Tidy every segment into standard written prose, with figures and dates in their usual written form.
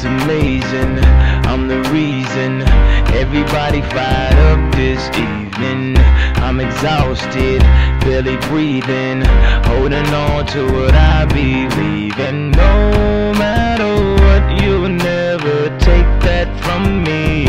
amazing, I'm the reason everybody fired up this evening. I'm exhausted, barely breathing, holding on to what I believe in. No matter what, you'll never take that from me.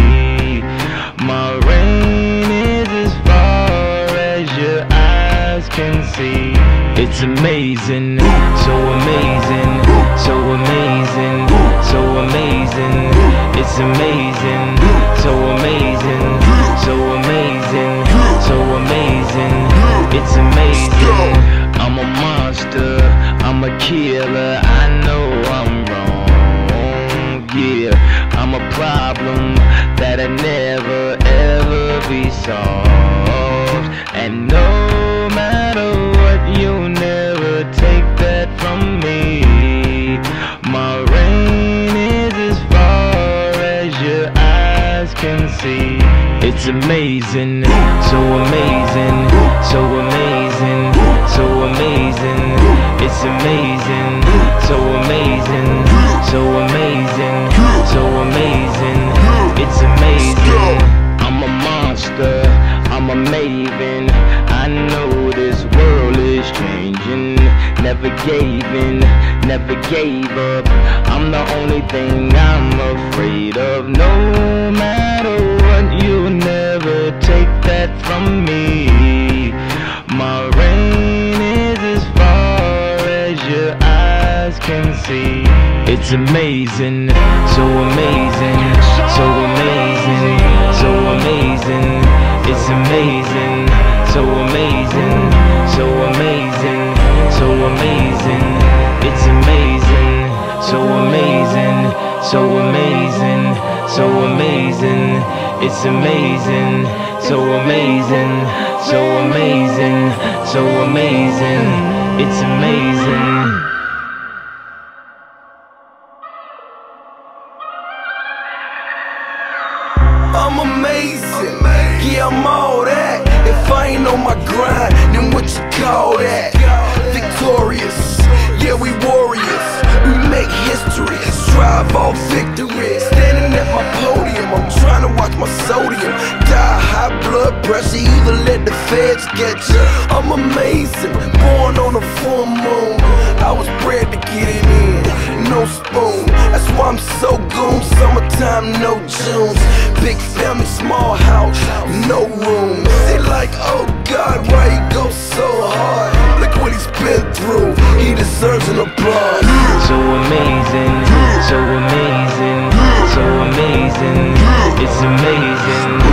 My reign is as far as your eyes can see. It's amazing, so amazing, so amazing, so amazing. It's amazing, so amazing, so amazing, so amazing. It's amazing. I'm a monster, I'm a killer, I know I'm wrong, yeah. I'm a problem that'll never ever be solved. And no matter what, you'll never take that from me. My reign is as far as your eyes can see. It's amazing, so amazing, so amazing, so amazing. It's amazing, so amazing, so amazing, so amazing. It's amazing. I'm a monster, I'm a maven. I know this world is changing. Never gave in, never gave up. I'm the only thing I'm afraid of. No matter what, you'll never take that from me. My reign is as far as your eyes can see. It's amazing, so amazing, so amazing, so amazing. It's amazing, so amazing, so amazing, so amazing. It's amazing, so amazing, so amazing, so amazing. It's amazing, so amazing, so amazing, so amazing. It's amazing. I'm amazing, yeah, I'm all that. If I ain't on my grind, then what you call that? Victorious, yeah, we warriors. We make history, strive all victory. Standing at my podium, I'm trying to watch my sodium. Die high blood pressure, either let the feds get you. I'm amazing, born on a full moon. I was bred to get it in, no spoon. That's why I'm so goon. Summertime, no Junes. Big family, small house, no room. They like, oh God, why he go so hard? Look what he's been through, he deserves an applause. So amazing, so amazing, so amazing. It's amazing.